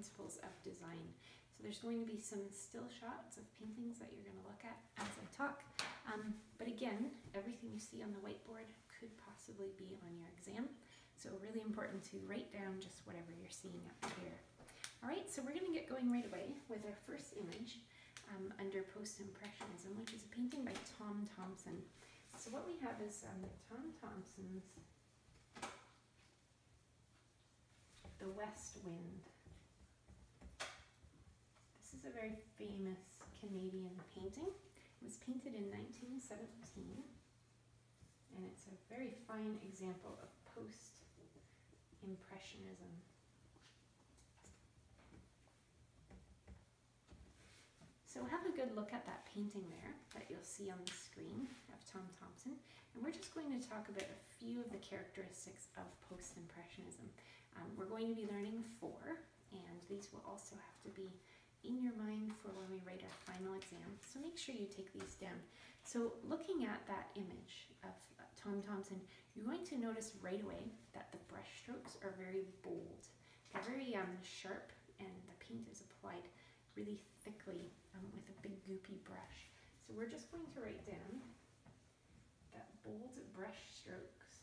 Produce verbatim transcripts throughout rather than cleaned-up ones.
principles of design. So there's going to be some still shots of paintings that you're going to look at as I talk. Um, but again, everything you see on the whiteboard could possibly be on your exam. So really important to write down just whatever you're seeing up here. All right, so we're going to get going right away with our first image um, under Post-Impressionism, which is a painting by Tom Thomson. So what we have is um, Tom Thomson's The West Wind. This is a very famous Canadian painting. It was painted in nineteen seventeen, and it's a very fine example of post-impressionism. So have a good look at that painting there that you'll see on the screen of Tom Thomson, and we're just going to talk about a few of the characteristics of post-impressionism. Um, we're going to be learning four, and these will also have to be in your mind for when we write our final exam, so make sure you take these down. So looking at that image of uh, Tom Thomson, you're going to notice right away that the brush strokes are very bold. They're very um, sharp, and the paint is applied really thickly um, with a big goopy brush. So we're just going to write down that bold brush strokes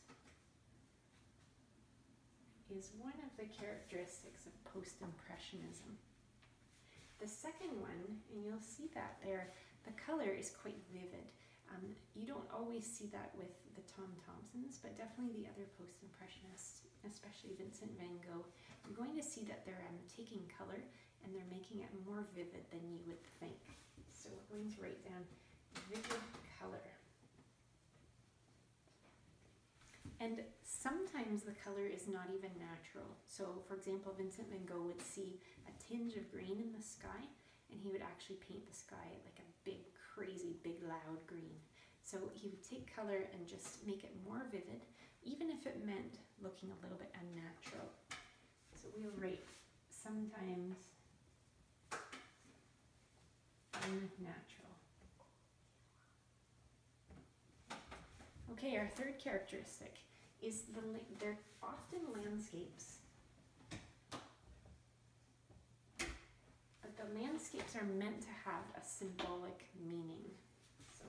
is one of the characteristics of post-impressionism. The second one, and you'll see that there, the color is quite vivid. Um, you don't always see that with the Tom Thomsons, but definitely the other post-impressionists, especially Vincent van Gogh. You're going to see that they're um, taking color and they're making it more vivid than you would think. So we're going to write down vivid color. And sometimes the color is not even natural. So for example, Vincent van Gogh would see a tinge of green in the sky, and he would actually paint the sky like a big, crazy, big, loud green. So he would take color and just make it more vivid, even if it meant looking a little bit unnatural. So we'll write sometimes unnatural. Okay, our third characteristic is the they're often landscapes, but the landscapes are meant to have a symbolic meaning. So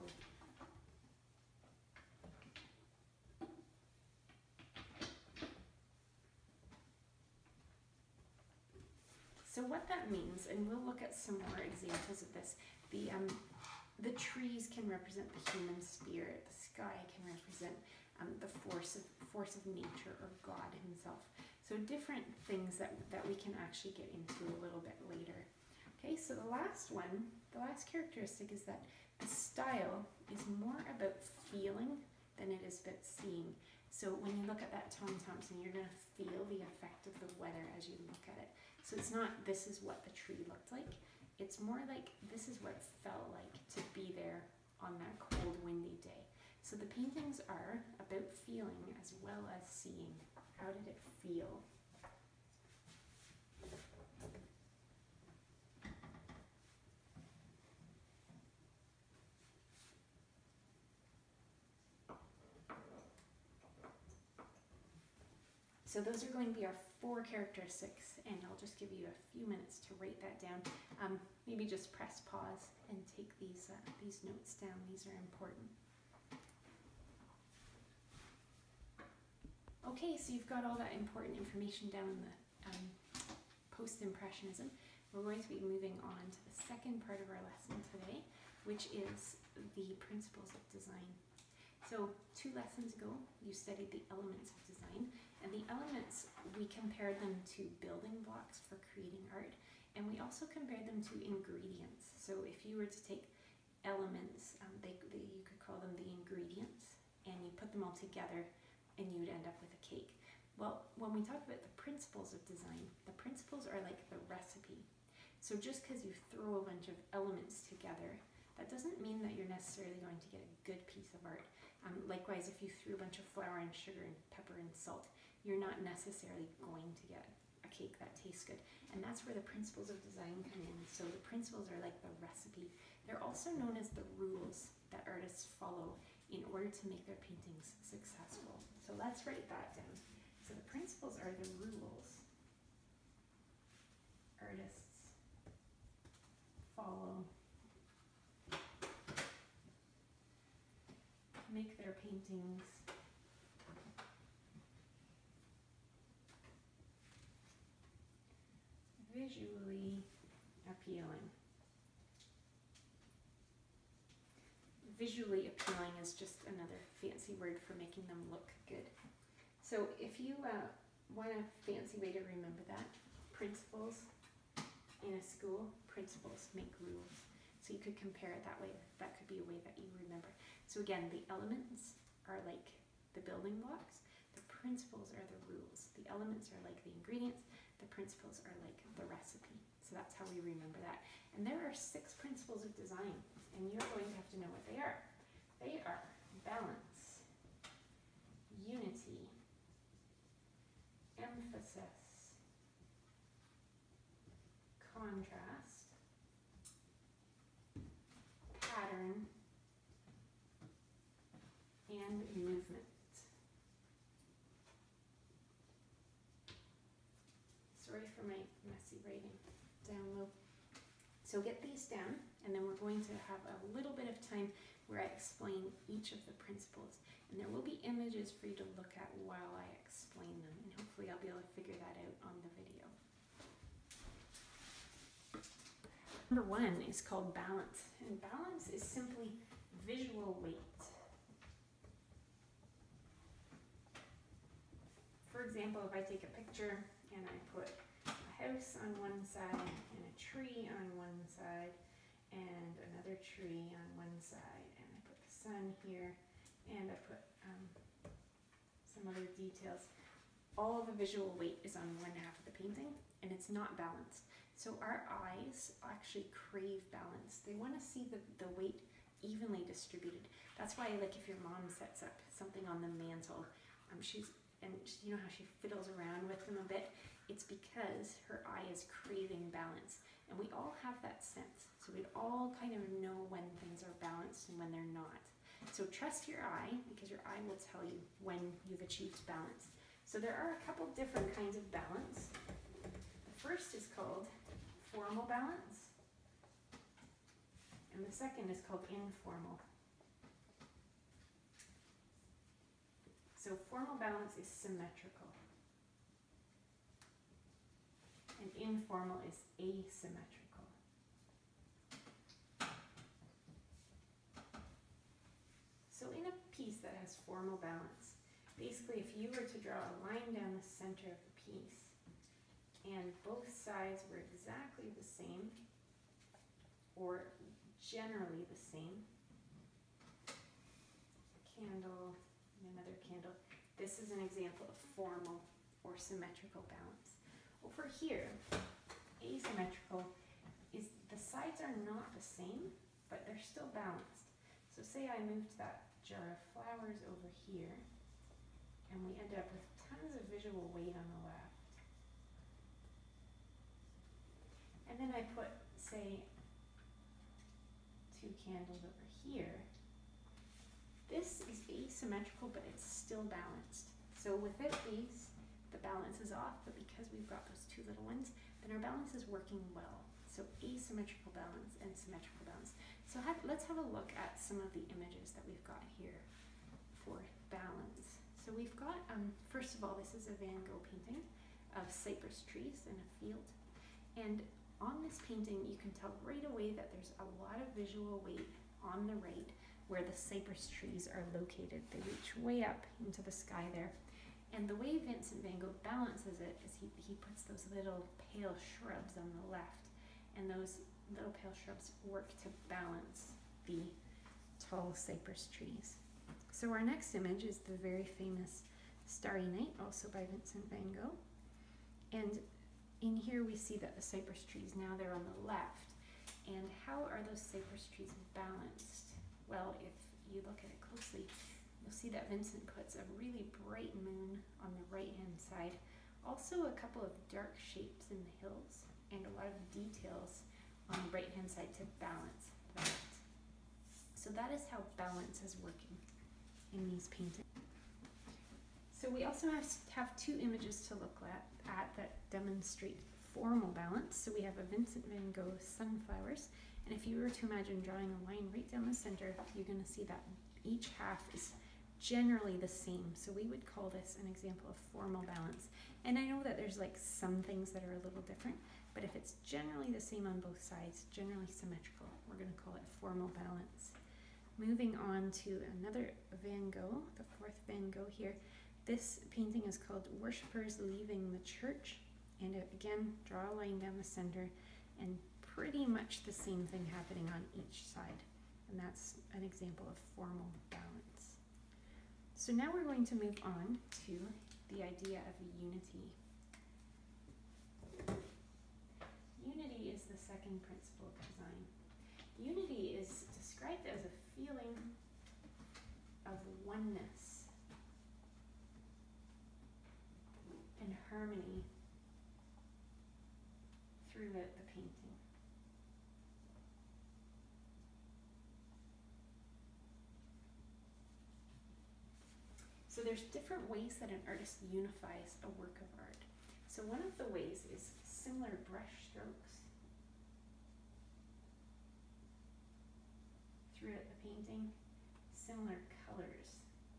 So what that means, and we'll look at some more examples of this, the um, the trees can represent the human spirit, the sky can represent um, the force of force of nature or God himself. So different things that, that we can actually get into a little bit later. Okay, so the last one, the last characteristic is that the style is more about feeling than it is about seeing. So when you look at that Tom Thomson, you're going to feel the effect of the weather as you look at it. So it's not this is what the tree looked like. It's more like this is what it felt like to be there on that cold, windy day. So the paintings are about feeling as well as seeing. How did it feel? So those are going to be our four characteristics, and I'll just give you a few minutes to write that down. Um, maybe just press pause and take these, uh, these notes down. These are important. Okay, so you've got all that important information down in the um, post-impressionism. We're going to be moving on to the second part of our lesson today, which is the principles of design. So two lessons ago, you studied the elements of design, and the elements, we compared them to building blocks for creating art, and we also compared them to ingredients. So if you were to take elements, um, they, they, you could call them the ingredients, and you put them all together, and you would end up with a cake. Well, when we talk about the principles of design, the principles are like the recipe. So just because you throw a bunch of elements together, that doesn't mean that you're necessarily going to get a good piece of art. Um, likewise, if you threw a bunch of flour and sugar and pepper and salt, you're not necessarily going to get a cake that tastes good. And that's where the principles of design come in. So the principles are like the recipe. They're also known as the rules that artists follow in order to make their paintings successful. So let's write that down. So the principles are the rules paintings visually appealing. Visually appealing is just another fancy word for making them look good. So if you uh, want a fancy way to remember that, principles in a school, principles make rules. So you could compare it that way. That could be a way that you remember. So again, the elements are like the building blocks. The principles are the rules. The elements are like the ingredients. The principles are like the recipe. So that's how we remember that. And there are six principles of design, and you're going to have to know what they are. They are balance, unity, emphasis, contrast, pattern, and movement. Sorry for my messy writing down low. So get these down, and then we're going to have a little bit of time where I explain each of the principles. And there will be images for you to look at while I explain them, and hopefully I'll be able to figure that out on the video. Number one is called balance, and balance is simply visual weight. For example, if I take a picture and I put a house on one side and a tree on one side and another tree on one side, and I put the sun here and I put um, some other details, all of the visual weight is on one half of the painting, and it's not balanced. So our eyes actually crave balance. They want to see the, the weight evenly distributed. That's why, like, if your mom sets up something on the mantle, um, she's and you know how she fiddles around with them a bit? It's because her eye is craving balance. And we all have that sense. So we all kind of know when things are balanced and when they're not. So trust your eye, because your eye will tell you when you've achieved balance. So there are a couple different kinds of balance. The first is called formal balance, and the second is called informal. So formal balance is symmetrical, and informal is asymmetrical. So in a piece that has formal balance, basically if you were to draw a line down the center of the piece and both sides were exactly the same or generally the same, candle, another candle. This is an example of formal or symmetrical balance. Over here, asymmetrical is the sides are not the same, but they're still balanced. So say I moved that jar of flowers over here, and we end up with tons of visual weight on the left. And then I put, say, two candles over here. This is asymmetrical, but it's still balanced. So without these, the balance is off, but because we've got those two little ones, then our balance is working well. So asymmetrical balance and symmetrical balance. So have, let's have a look at some of the images that we've got here for balance. So we've got, um, first of all, this is a Van Gogh painting of cypress trees in a field. And on this painting, you can tell right away that there's a lot of visual weight on the right where the cypress trees are located. They reach way up into the sky there. And the way Vincent van Gogh balances it is he, he puts those little pale shrubs on the left, and those little pale shrubs work to balance the tall cypress trees. So our next image is the very famous Starry Night, also by Vincent van Gogh. And in here we see that the cypress trees, now they're on the left. And how are those cypress trees balanced? Well, if you look at it closely, you'll see that Vincent puts a really bright moon on the right-hand side, also a couple of dark shapes in the hills, and a lot of details on the right-hand side to balance that. So that is how balance is working in these paintings. So we also have, have two images to look at, at that demonstrate formal balance. So we have a Vincent van Gogh sunflowers, and if you were to imagine drawing a line right down the center, you're going to see that each half is generally the same. So we would call this an example of formal balance. And I know that there's like some things that are a little different, but if it's generally the same on both sides, generally symmetrical, we're going to call it formal balance. Moving on to another Van Gogh, the fourth Van Gogh here. This painting is called Worshippers Leaving the Church. And again, draw a line down the center, and pretty much the same thing happening on each side. And that's an example of formal balance. So now we're going to move on to the idea of unity. Unity is the second principle of design. Unity is described as a feeling of oneness and harmony throughout the painting. So there's different ways that an artist unifies a work of art. So one of the ways is similar brush strokes throughout the painting, similar colors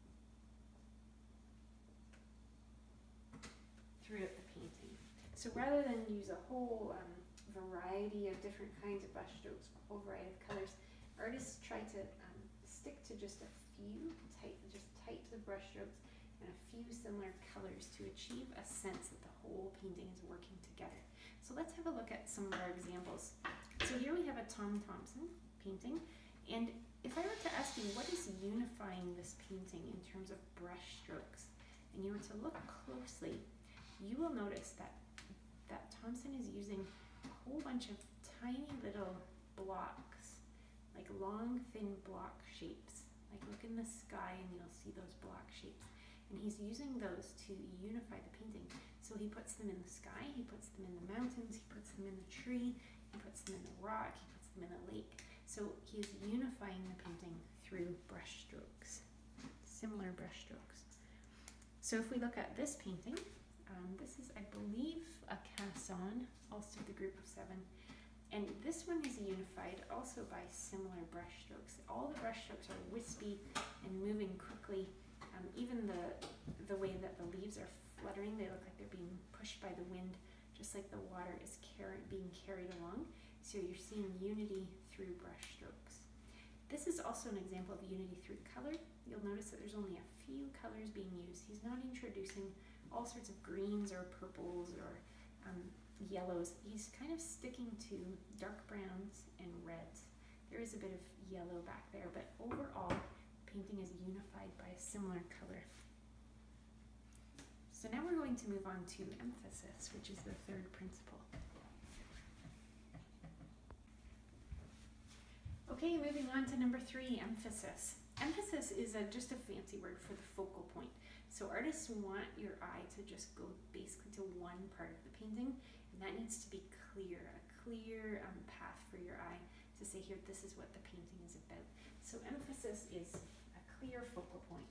throughout the painting. So rather than use a whole um, variety of different kinds of brush strokes, a whole variety of colors, artists try to um, stick to just a few type, just types of brush strokes and a few similar colors to achieve a sense that the whole painting is working together. So let's have a look at some of our examples. So here we have a Tom Thompson painting, and if I were to ask you what is unifying this painting in terms of brush strokes, and you were to look closely, you will notice that that Thompson is using a whole bunch of tiny little blocks, like long, thin block shapes. Like look in the sky and you'll see those block shapes. And he's using those to unify the painting. So he puts them in the sky, he puts them in the mountains, he puts them in the tree, he puts them in the rock, he puts them in a lake. So he is unifying the painting through brush strokes, similar brush strokes. So if we look at this painting, um, this is, I believe, a Casson, also the group of seven. And this one is unified also by similar brush strokes. All the brush strokes are wispy and moving quickly. Um, even the, the way that the leaves are fluttering, they look like they're being pushed by the wind, just like the water is car being carried along. So you're seeing unity through brush strokes. This is also an example of unity through color. You'll notice that there's only a few colors being used. He's not introducing all sorts of greens or purples or um, yellows. He's kind of sticking to dark browns and reds. There is a bit of yellow back there, but overall, painting is unified by a similar color. So now we're going to move on to emphasis, which is the third principle. Okay, moving on to number three, emphasis. Emphasis is a, just a fancy word for the focal point. So artists want your eye to just go basically to one part of the painting, and that needs to be clear, a clear um, path for your eye to say, here, this is what the painting is about. So emphasis is a clear focal point.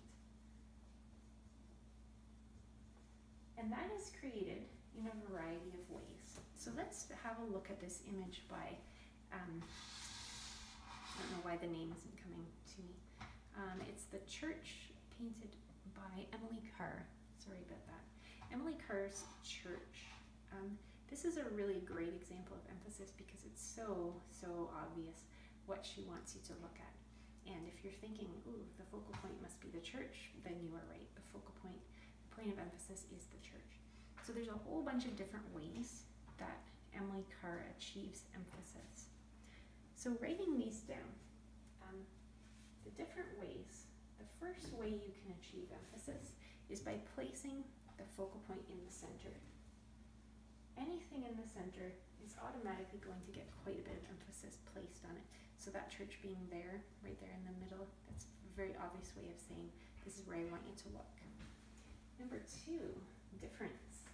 And that is created in a variety of ways. So let's have a look at this image by, um, I don't know why the name isn't coming to me. Um, it's the church painted by Emily Carr. Sorry about that. Emily Carr's church. Um, this is a really great example of emphasis because it's so, so obvious what she wants you to look at. And if you're thinking, ooh, the focal point must be the church, then you are right. The focal point, the point of emphasis is the church. So there's a whole bunch of different ways that Emily Carr achieves emphasis. So writing these down, um, the different ways, the first way you can achieve emphasis is by placing the focal point in the center. Anything in the center is automatically going to get quite a bit of emphasis placed on it. So that church being there, right there in the middle, that's a very obvious way of saying, this is where I want you to look. Number two, difference.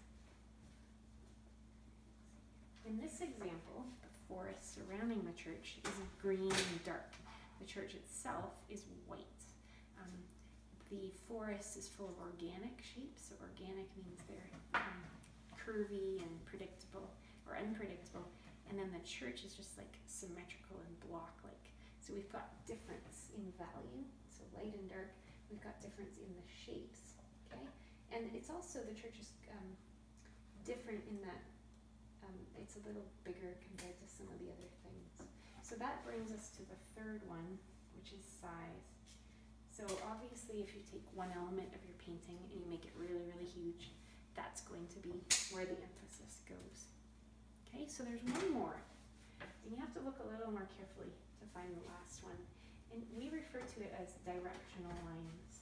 In this example, the forest surrounding the church is green and dark. The church itself is white. Um, the forest is full of organic shapes. So organic means they're um, curvy and predictable, or unpredictable. And then the church is just like symmetrical and block-like. So we've got difference in value, so light and dark, We've got difference in the shapes, okay? And it's also, the church is um, different in that um, it's a little bigger compared to some of the other things. So that brings us to the third one, which is size. So obviously if you take one element of your painting and you make it really, really huge, that's going to be where the emphasis goes. Okay, so there's one more. And you have to look a little more carefully to find the last one. And we refer to it as directional lines.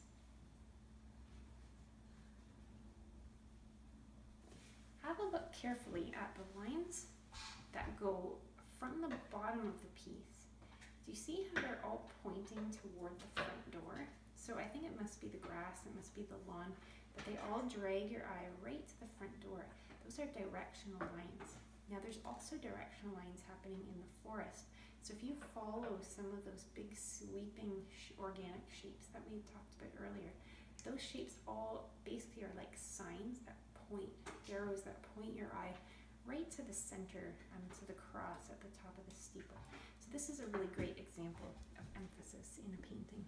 Have a look carefully at the lines that go from the bottom of the piece. Do you see how they're all pointing toward the front door? So I think it must be the grass, it must be the lawn, but they all drag your eye right to the front door. Those are directional lines. Now there's also directional lines happening in the forest. So if you follow some of those big sweeping sh organic shapes that we talked about earlier, those shapes all basically are like signs that point, arrows that point your eye right to the center, um, to the cross at the top of the steeple. So this is a really great example of emphasis in a painting.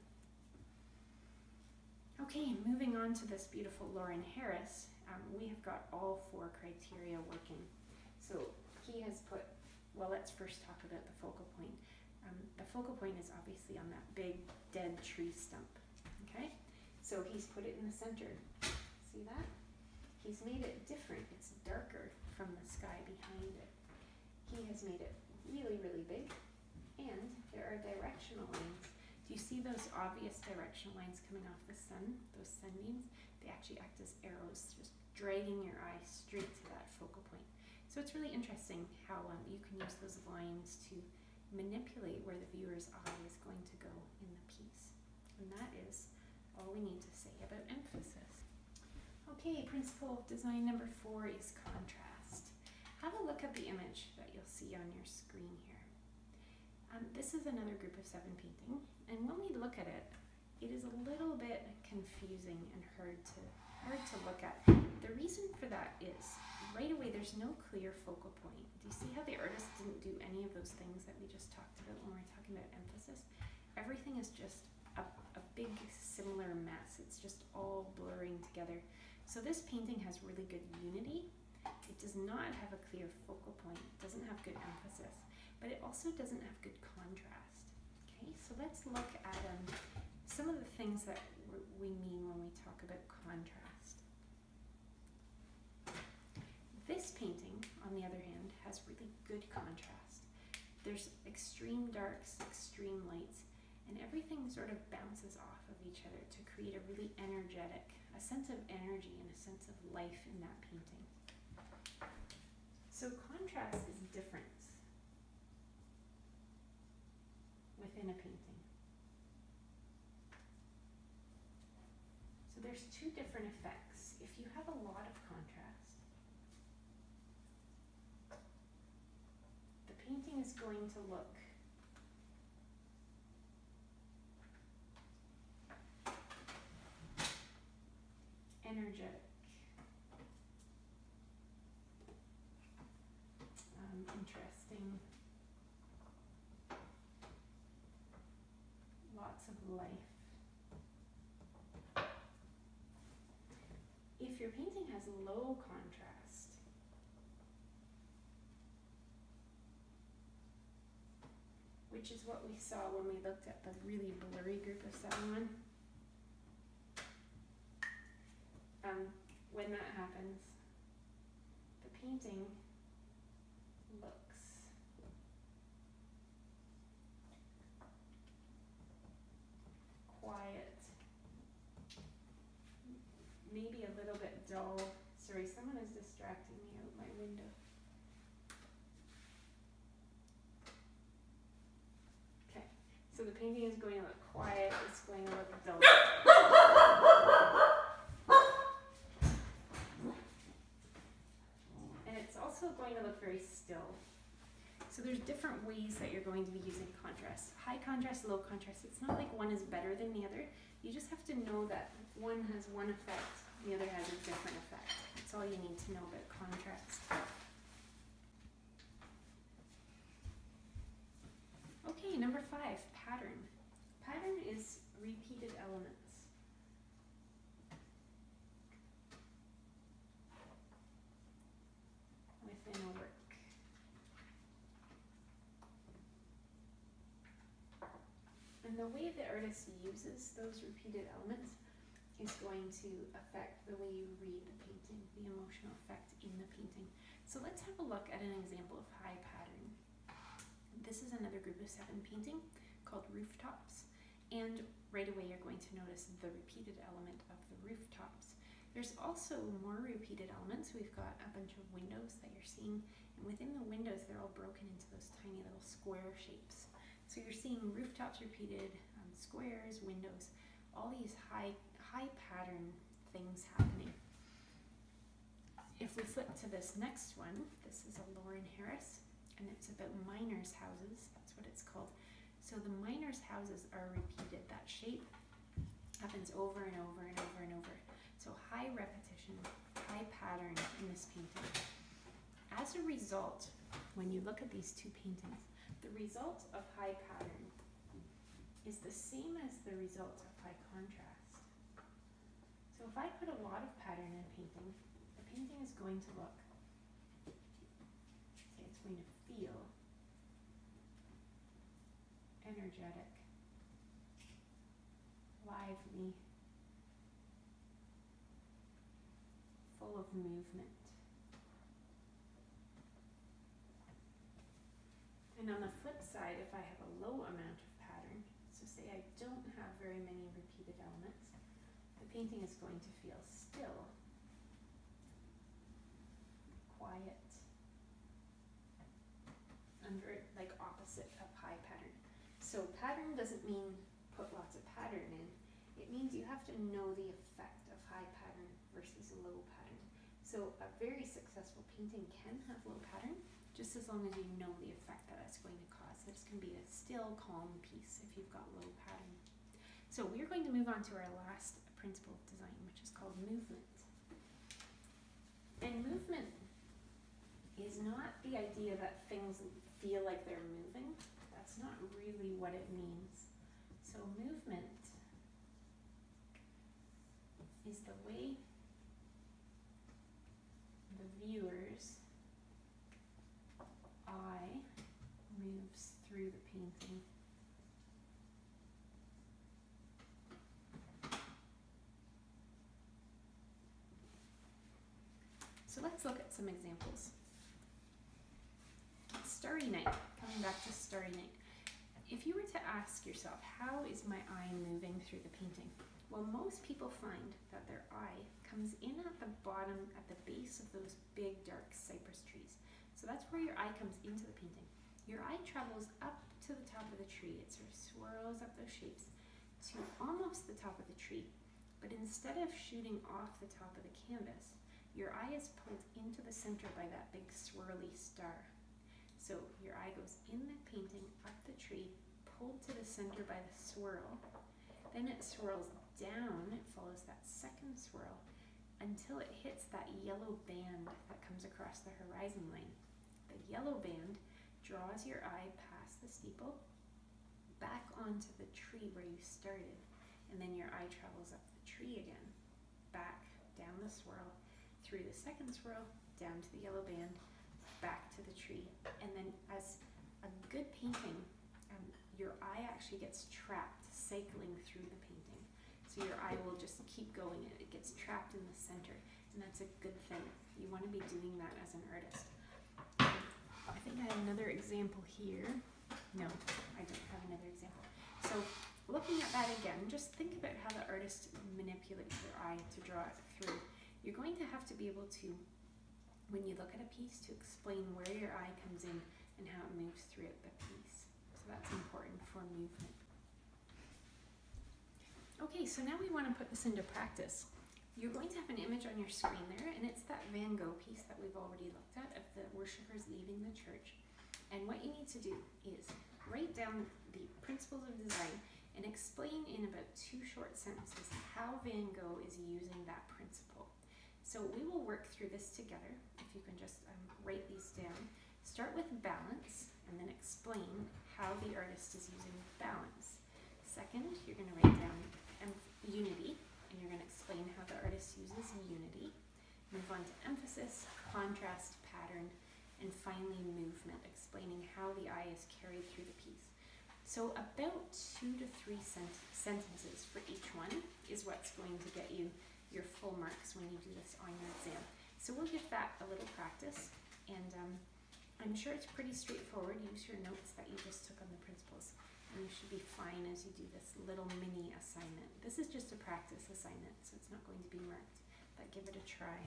Okay, moving on to this beautiful Lauren Harris, um, we have got all four criteria working. So he has put, well, let's first talk about the focal point. Um, the focal point is obviously on that big dead tree stump, okay? So he's put it in the center. See that? He's made it different. It's darker from the sky behind it. He has made it really, really big. And there are directional lines. Do you see those obvious directional lines coming off the sun? Those sunbeams? They actually act as arrows, just dragging your eye straight to that focal point. So it's really interesting how um, you can use those lines to manipulate where the viewer's eye is going to go in the piece. And that is all we need to say about emphasis. Okay, principle of design number four is contrast. Have a look at the image that you'll see on your screen here. Um, this is another group of seven painting, and when we look at it, it is a little bit confusing and hard to, hard to look at. The reason for that is, right away there's no clear focal point. Do you see how the artist didn't do any of those things that we just talked about when we were talking about emphasis? Everything is just a, a big similar mess. It's just all blurring together. So this painting has really good unity. It does not have a clear focal point. It doesn't have good emphasis, but it also doesn't have good contrast. Okay, so let's look at um, some of the things that we mean when we talk about contrast. This painting, on the other hand, has really good contrast. There's extreme darks, extreme lights, and everything sort of bounces off of each other to create a really energetic, a sense of energy and a sense of life in that painting. So contrast is difference within a painting. So there's two different effects. If you have a lot of contrast, the painting is going to look energetic, um, interesting, lots of life. If your painting has low contrast, which is what we saw when we looked at the really blurry group of seven one, Um, when that happens, the painting looks quiet, maybe a little bit dull. Sorry, someone is distracting me out my window. Okay, so the painting is going to look quiet, it's going to look dull. Also going to look very still. So there's different ways that you're going to be using contrast. High contrast, low contrast. It's not like one is better than the other. You just have to know that one has one effect, the other has a different effect. That's all you need to know about contrast. Okay, number five, pattern. Pattern is repeated elements. And the way the artist uses those repeated elements is going to affect the way you read the painting, the emotional effect in the painting. So let's have a look at an example of high pattern. This is another group of seven painting called Rooftops. And right away you're going to notice the repeated element of the rooftops. There's also more repeated elements. We've got a bunch of windows that you're seeing, and within the windows they're all broken into those tiny little square shapes. So you're seeing rooftops repeated, um, squares, windows, all these high high pattern things happening. If we flip to this next one, this is a Lauren Harris, and it's about miners' houses. That's what it's called. So the miners' houses are repeated. That shape happens over and over and over and over. So high repetition, high pattern in this painting. As a result, when you look at these two paintings, the result of high pattern is the same as the result of high contrast. So if I put a lot of pattern in a painting, the painting is going to look, say it's going to feel energetic, lively, full of movement. And on the flip side, if I have a low amount of pattern, so say I don't have very many repeated elements, the painting is going to feel still, quiet, and very, like opposite of high pattern. So pattern doesn't mean put lots of pattern in. It means you have to know the effect of high pattern versus low pattern. So a very successful painting can have low pattern, just as long as you know the effect that it's going to cause. This can be a still, calm piece if you've got low pattern. So we're going to move on to our last principle of design, which is called movement. And movement is not the idea that things feel like they're moving. That's not really what it means. So movement is the way the viewer's eye moves through the painting. So let's look at some examples. Starry night, coming back to Starry night. If you were to ask yourself, how is my eye moving through the painting? Well, most people find that their eye comes in at the bottom, at the base of those big dark cypress trees. So that's where your eye comes into the painting. Your eye travels up to the top of the tree. It sort of swirls up those shapes to almost the top of the tree. But instead of shooting off the top of the canvas, your eye is pulled into the center by that big swirly star. So your eye goes in the painting, up the tree, pulled to the center by the swirl. Then it swirls down, it follows that second swirl, until it hits that yellow band that comes across the horizon line. The yellow band draws your eye past the steeple, back onto the tree where you started, and then your eye travels up the tree again, back, down the swirl, through the second swirl, down to the yellow band, back to the tree. And then as a good painting, um, your eye actually gets trapped cycling through the painting. So your eye will just keep going, it gets trapped in the center, and that's a good thing. You want to be doing that as an artist. I think I have another example here. No, I don't have another example. So looking at that again, just think about how the artist manipulates their eye to draw it through. You're going to have to be able to, when you look at a piece, to explain where your eye comes in and how it moves throughout the piece. So that's important for movement. Okay, so now we want to put this into practice. You're going to have an image on your screen there, and it's that Van Gogh piece that we've already looked at of the worshippers leaving the church. And what you need to do is write down the principles of design and explain in about two short sentences how Van Gogh is using that principle. So we will work through this together. If you can just um, write these down. Start with balance and then explain how the artist is using balance. Second, you're going to write down um, unity, and you're going to explain how the artist uses unity. Move on to emphasis, contrast, pattern, and finally movement, explaining how the eye is carried through the piece. So about two to three sent sentences for each one is what's going to get you your full marks when you do this on your exam. So we'll give that a little practice, and um, I'm sure it's pretty straightforward. Use your notes that you just took on the principles, and you should be fine as you do this little mini assignment. This is just a practice assignment, so it's not going to be marked, but give it a try.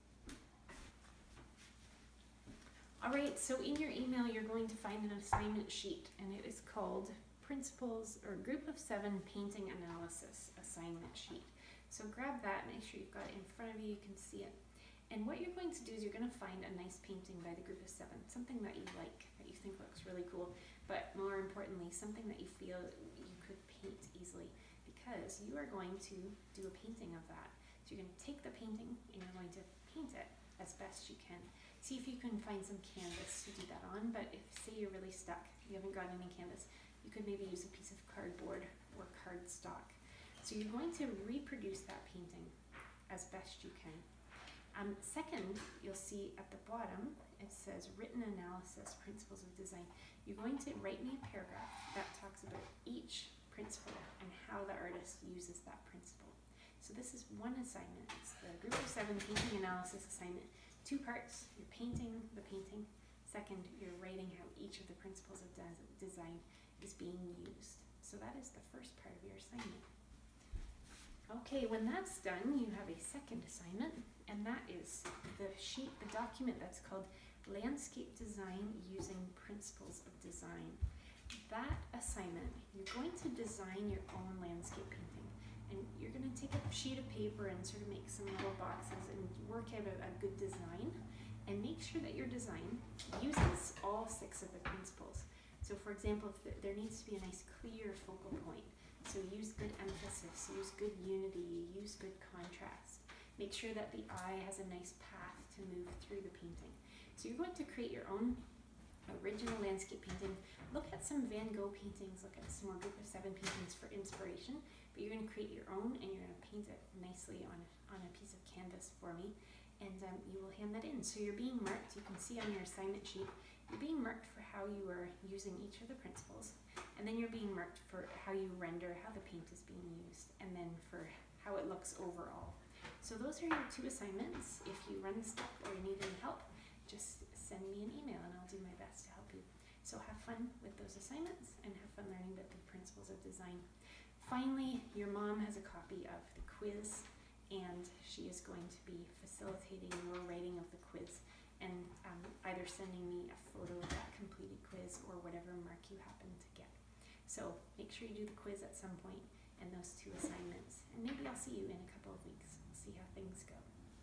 Alright, so in your email you're going to find an assignment sheet, and it is called Principles or Group of Seven Painting Analysis Assignment Sheet. So grab that, make sure you've got it in front of you, you can see it. And what you're going to do is you're going to find a nice painting by the Group of Seven, something that you like, that you think looks really cool, but more importantly, something that you feel you could paint easily, because you are going to do a painting of that. So you're going to take the painting and you're going to paint it as best you can. See if you can find some canvas to do that on, but if, say you're really stuck, you haven't got any canvas, you could maybe use a piece of cardboard or cardstock. So you're going to reproduce that painting as best you can. Um, second, you'll see at the bottom, it says Written Analysis, Principles of Design. You're going to write me a paragraph that talks about each principle and how the artist uses that principle. So this is one assignment. It's the Group of Seven Painting Analysis assignment. Two parts, you're painting the painting. Second, you're writing how each of the principles of de design is being used. So that is the first part of your assignment. Okay, when that's done, you have a second assignment, and that is the sheet, the document that's called Landscape Design Using Principles of Design. That assignment, you're going to design your own landscape painting. And you're going to take a sheet of paper and sort of make some little boxes and work out a, a good design, and make sure that your design uses all six of the principles. So for example, if the, there needs to be a nice clear focal point, so use good emphasis, use good unity, use good contrast. Make sure that the eye has a nice path to move through the painting. So you're going to create your own original landscape painting. Look at some Van Gogh paintings, look at some more Group of Seven paintings for inspiration, but you're going to create your own and you're going to paint it nicely on, on a piece of canvas for me, and um, you will hand that in. So you're being marked, you can see on your assignment sheet, you're being marked for how you are using each of the principles, and then you're being marked for how you render, how the paint is being used, and then for how it looks overall. So those are your two assignments. If you run stuck or you need any help, just send me an email and I'll do my best to help you. So have fun with those assignments and have fun learning about the principles of design. Finally, your mom has a copy of the quiz, and she is going to be facilitating your writing of the quiz and um, either sending me a photo of that completed quiz or whatever mark you happen to get. So make sure you do the quiz at some point and those two assignments, and maybe I'll see you in a couple of weeks. We'll see how things go.